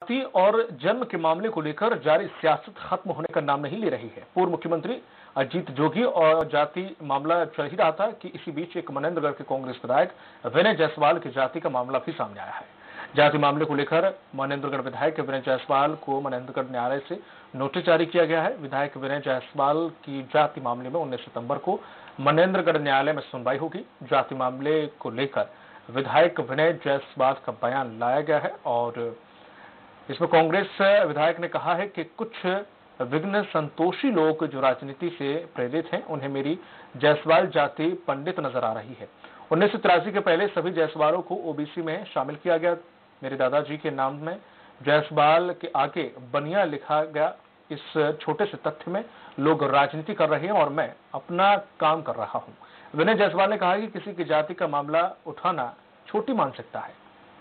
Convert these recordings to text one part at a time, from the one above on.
जाति और जन्म के मामले को लेकर जारी सियासत खत्म होने का नाम नहीं ले रही है। पूर्व मुख्यमंत्री अजीत जोगी और जाति मामला चल ही रहा था कि इसी बीच एक मनेंद्रगढ़ के कांग्रेस विधायक विनय जायसवाल की जाति का मामला भी सामने आया है। जाति मामले को लेकर मनेंद्रगढ़ विधायक विनय जायसवाल को मनेंद्रगढ़ न्यायालय से नोटिस जारी किया गया है। विधायक विनय जायसवाल की जाति मामले में 19 सितंबर को मनेंद्रगढ़ न्यायालय में सुनवाई होगी। जाति मामले को लेकर विधायक विनय जायसवाल का बयान लाया गया है और इसमें कांग्रेस विधायक ने कहा है कि कुछ विघ्न संतोषी लोग जो राजनीति से प्रेरित हैं, उन्हें मेरी जायसवाल जाति पंडित नजर आ रही है। 1983 के पहले सभी जायसवालों को ओबीसी में शामिल किया गया। मेरे दादाजी के नाम में जायसवाल के आगे बनिया लिखा गया। इस छोटे से तथ्य में लोग राजनीति कर रहे हैं और मैं अपना काम कर रहा हूं। विनय जायसवाल ने कहा कि किसी की जाति का मामला उठाना छोटी मानसिकता है।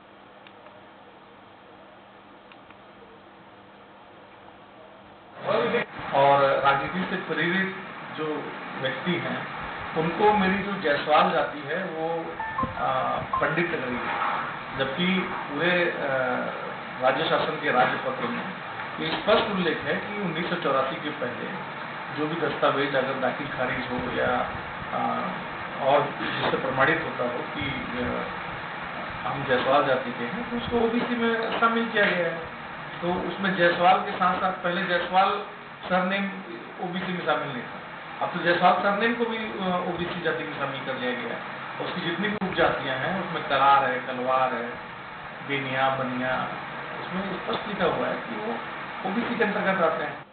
और राजनीति से प्रेरित जो व्यक्ति हैं, उनको मेरी जो जायसवाल जाति है वो पंडित लग रही है, जबकि पूरे राज्य शासन के राज्यपत्र में ये स्पष्ट उल्लेख है कि 1984 के पहले जो भी दस्तावेज अगर दाखिल खारिज हो या और जिससे प्रमाणित होता हो कि हम जायसवाल जाति के हैं, तो उसको ओबीसी में शामिल किया गया है। तो उसमें जायसवाल के साथ साथ पहले जायसवाल सरनेम ओबीसी में शामिल नहीं था, अब तो जायसवाल सरनेम को भी ओबीसी जाति में शामिल कर लिया गया है। उसकी जितनी भी उपजातियां हैं उसमें करार है, कलवार है, बेनिया, बनिया, उसमें स्पष्ट लिखा हुआ है कि वो ओबीसी के अंतर्गत आते हैं।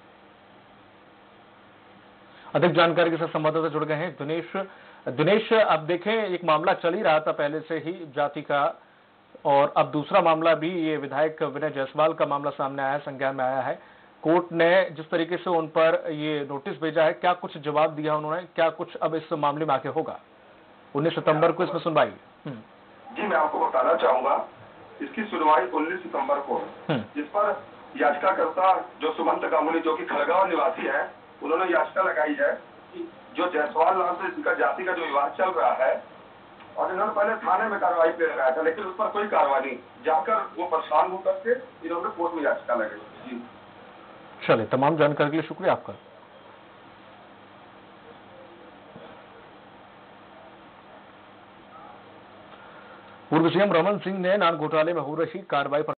अधिक जानकारी के साथ संवाददाता जुड़ गए हैं दिनेश, अब देखें एक मामला चल ही रहा था पहले से ही जाति का, और अब दूसरा मामला भी ये विधायक विनय जायसवाल का मामला सामने आया है, संज्ञान में आया है। कोर्ट ने जिस तरीके से उन पर ये नोटिस भेजा है, क्या कुछ जवाब दिया उन्होंने, क्या कुछ अब इस मामले में आगे होगा? 19 सितंबर को इसमें सुनवाई। जी, मैं आपको बताना चाहूंगा, इसकी सुनवाई 19 सितंबर को, जिस पर याचिकाकर्ता जो सुमंत गांगुली जो कि खड़गांव निवासी है, उन्होंने याचिका लगाई है कि जो जायसवाल नाम से इनका जाति का जो विवाद चल रहा है, और इन्होंने पहले थाने में कार्रवाई पे लगाया था, लेकिन उस पर कोई कार्रवाई नहीं, जाकर वो परेशान होकर के इन्होंने कोर्ट में याचिका लगाई। जी चलिए, तमाम जानकारी के लिए शुक्रिया आपका। पूर्व सीएम रमन सिंह ने नान घोटाले में हो रही कार्रवाई पर